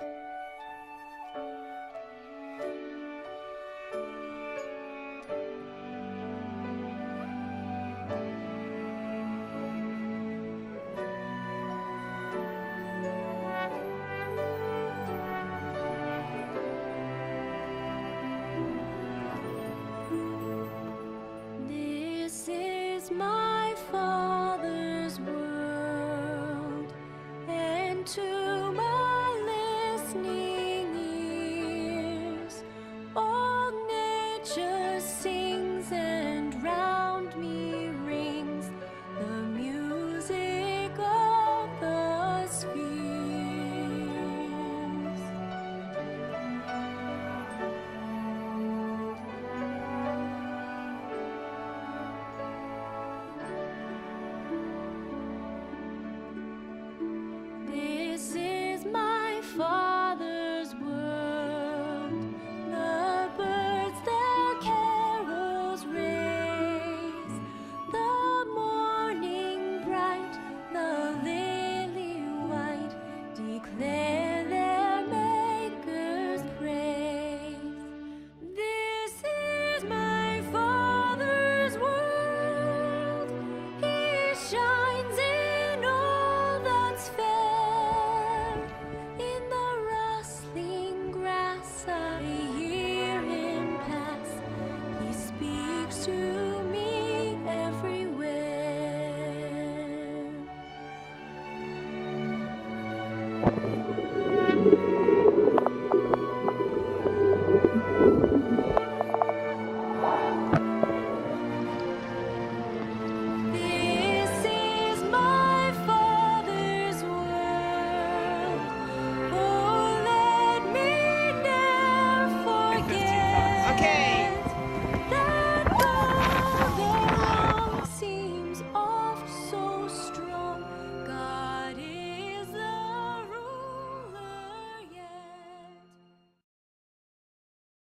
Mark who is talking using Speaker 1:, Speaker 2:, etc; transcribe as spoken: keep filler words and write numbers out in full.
Speaker 1: My Father's world, and to my listening ears, all nature sings, and round me rings the music of the spheres. This is my Father's world, the birds their carols raise, the morning bright, the lily white, declare their Maker's praise. This is my Father's world, He shines in all that's fair. In the rustling grass I hear Him pass, He speaks to me everywhere.